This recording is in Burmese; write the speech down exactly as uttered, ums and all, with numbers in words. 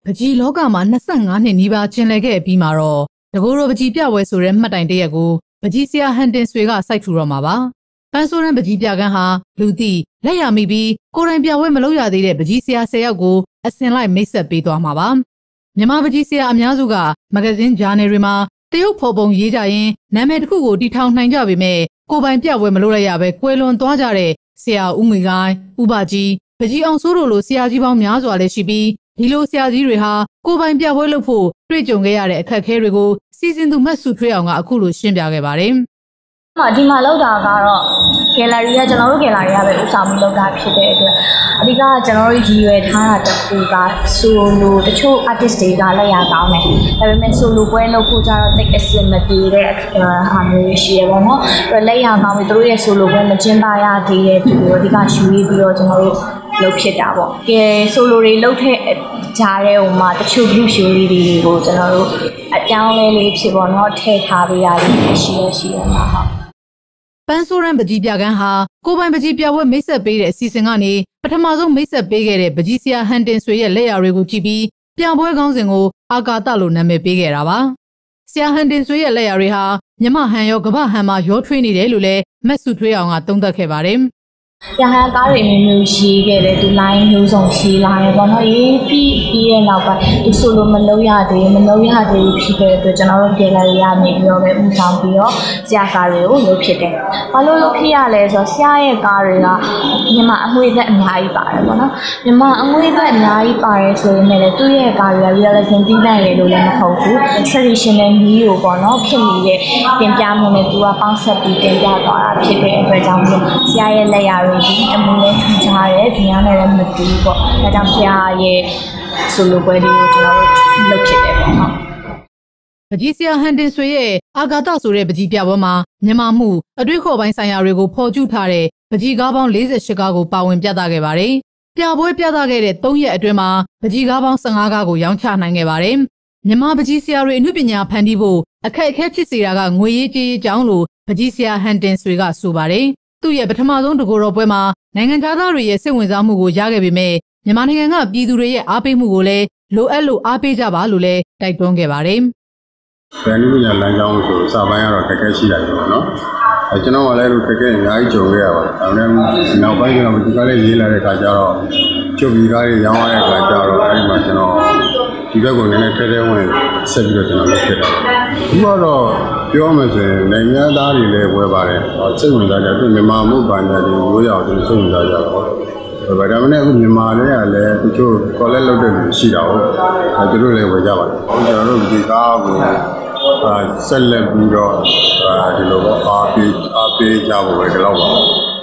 ပကြီးလောကမှာနှစ်ဆယ့်ငါးနှစ်နီးပါးကျင်လည်ခဲ့ပြီးမှာတော့တကူတော်ပကြီးပြပွဲဆိုတဲ့မှတ်တိုင်တရက်ကိုပကြီးဆရာဟန်တင်ဆွေကစိုက်ထူတော့မှာပါပန်းဆိုးရန်ပကြီးပြကန်းဟာလူသိလက်ရမိပြီးကိုယ်တိုင်ပြပွဲမလုပ်ရသေးတဲ့ပကြီးဆရာဆယ်ယောက်ကိုအစင်လိုက်မိတ်ဆက်ပေးသွားမှာပါမြန်မာပကြီးဆရာအများစုကမဂဇင်းဂျာနယ်တွေမှာတရုတ်ဖော်ပုံရေးကြရင်နာမည်တစ်ခုကိုတီထောင်နိုင်ကြပေမဲ့ကိုယ်ပိုင်ပြပွဲမလုပ်လိုက်ရပဲကွယ်လွန်သွားကြတဲ့ဆရာဦးငွေကိုင်းဦးပါကြီးပကြီးအောင်စိုးတို့လိုဆရာကြီးပေါင်းများစွာလည်းရှိပြီးဒီလိုဆရာကြီးတွေဟာကိုယ်ပိုင်ပြပွဲလုပ်ဖို့တွေ့ကြုံခဲ့ရတဲ့အခက်အခဲတွေကိုစီစဉ်သူမတ်စုထွေးအောင်ကအခုလိုရှင်းပြခဲ့ပါတယ်။ဒီမှာလောက်တာကတော့ဂယ်လရီကကျွန်တော်တို့ဂယ်လရီကပဲဥဆောင်ပြီးလောက်တာဖြစ်တဲ့အတွက်အဓိကကျွန်တော်တို့ရည်ရွယ်ထားတာတခုကဆိုလိုတချို့ artist တွေကလက်ရကောင်းတယ်။ဒါပေမဲ့ဆိုလိုပွဲလုပ်ဖို့ကြတော့တိတ်အဆင်မပြေတဲ့ဟာမျိုးရှိရပါတော့။အဲ့လက်ရကောင်းပြီးသူတို့ရဲ့ဆိုလိုပွဲမကျင်းပရသေးတဲ့သူတို့အဓိကယူပြီးတော့ကျွန်တော်တို့လုပ်ဖြစ်တာပေါ့ကဲဆိုလိုတွေလုပ်တဲ့ကြားတဲ့ဟိုမှာတချို့ group show လေးတွေကိုကျွန်တော်တို့အကြောင်းလေးလေးဖြစ်ပေါ့နော်ထည့်ထားပေးရတယ်ရှိရရှိရမှာဟုတ်ပန်းဆိုးရန်ပကြီးပြကန်းဟာကိုပိုင်ပကြီးပြပွဲမိတ်ဆက်ပေးတဲ့အစီအစဉ်ကနေပထမဆုံးမိတ်ဆက်ပေးခဲ့တဲ့ပကြီးဆရာဟန်တင်ဆွေရဲ့လက်ရာတွေကိုကြည့်ပြီးပြပွဲကောင်းစဉ်ကိုအာကာသလို့နာမည်ပေးခဲ့တာပါဆရာဟန်တင်ဆွေရဲ့လက်ရာတွေဟာမြမဟန်ရောကမ္ဘာဟန်မှာရောထွေးနေတယ်လို့လည်းမက်စုထွေးအောင်ကသုံးသပ်ခဲ့ပါတယ်ရဟန်းကားတွေမျိုးမျိုးရှိခဲ့တယ်သူလိုင်းမျိုးစုံရှိလာတယ်ပေါ့နော်ရေးပြီးပြီးတဲ့နောက်ပိုင်းဒီဆိုလိုမလုံးရသေးမလုံးရသေးဖြစ်တဲ့အတွက်ကျွန်တော်တို့ပြည်လာရရနေပြီးတော့ပဲဥဆောင်ပြီးတော့ဆရာကားတွေကိုလုပ်ဖြစ်တယ်။ဘာလို့လုပ်ဖြစ်ရလဲဆိုတော့ဆရာရဲ့ကားတွေကမြန်မာအငွေသက်အများကြီးပါတယ်ပေါ့နော်မြန်မာအငွေသက်အများကြီးပါတယ်ဆိုရင်လည်းသူ့ရဲ့ကားတွေက realism ပြီးနိုင်တယ်လို့လည်းမဟုတ်ဘူး traditional မျိုးကိုပေါ့နော်ဖြစ်နေတဲ့တင်ပြမှုနဲ့သူကပေါင်းဆက်ပြီးတင်ပြသွားတာဖြစ်တဲ့အတွက်ကြောင့်ဆရာရဲ့လက်ရာတွေဒီအမှုနဲ့ထူကြရဲဒီရနဲ့လည်းမတူဘူးပေါ့ဒါကြောင့်ဆရာရဲ့ဆိုလိုပွဲလေးကိုကျွန်တော်တို့လုပ်ဖြစ်တယ်ပေါ့ဟုတ်ပကြီးဆရာဟန်တင်ဆွေရဲ့အာဂါသဆိုတဲ့ပကြီးပြပွဲမှာမြန်မာမှုအတွေ့ခေါ်ပိုင်းဆိုင်ရာတွေကိုဖော်ကျူးထားတဲ့ပကြီးကားပေါင်း၄၈ကားကိုပါဝင်ပြသခဲ့ပါတယ်ပြပွဲပြသခဲ့တဲ့၃ရက်အတွင်းမှာပကြီးကားပေါင်း၁၅ကားကိုရောင်းချနိုင်ခဲ့ပါတယ်မြန်မာပကြီးဆရာတွေအမှုပညာဖန်တီးဖို့အခက်အခဲဖြစ်စေတာကငွေရေးကြေးရေးကြောင်းလို့ပကြီးဆရာဟန်တင်ဆွေကဆိုပါတယ်သူ့ရဲ့ပထမဆုံးတကူတော်ပွဲမှာနိုင်ငံသားတွေရဲ့စိတ်ဝင်စားမှုကိုရခဲ့ပေမဲ့မြန်မာနိုင်ငံကပြည်သူတွေရဲ့အားပေးမှုကိုလည်းလိုအပ်လို့အားပေးကြပါလို့လည်းတိုက်တွန်းခဲ့ပါတယ်။ဗန်နီးညာလမ်းကြောင်းဆိုစာပိုင်းကတော့တကယ်ရှိတယ်ပေါ့နော်။အဲကျွန်တော်ကလည်းတကယ်အများကြီးကြုံခဲ့ရပါတယ်။ဒါပေမဲ့နောက်ပိုင်းကျွန်တော်ဒီကလေးရေးလာတဲ့အခါကျတော့ချုပ်ပြီးကားတွေရောင်းရတဲ့အခါကျတော့အဲဒီမှာကျွန်တော်ဒီဘက်ကိုနည်းနည်းထဲထဲဝင်ဆက်ပြီးတော့ကျွန်တော်လုပ်ဖြစ်တာ။ဒီကတော့ပြောမှဆိုရင်နိုင်ငံသားတွေလည်းဝယ်ပါတယ်။စိတ်ဝင်စားကြတယ်မြန်မာမှုပညာတွေရိုးရအောင်စိတ်ဝင်စားကြတော့ဗဒါမနဲ့အခုမြန်မာလည်းကလည်းတချို့ collect လုပ်တဲ့လူရှိတာဟုတ်အဲသူတို့လည်းဝယ်ကြပါတယ်။ဟောကျွန်တော်တို့ဒီကားကိုဆက်လက်ပြီးတော့ဒီလိုပေါ့အားပေးအားပေးကြဖို့ပဲဒီလောက်ပါ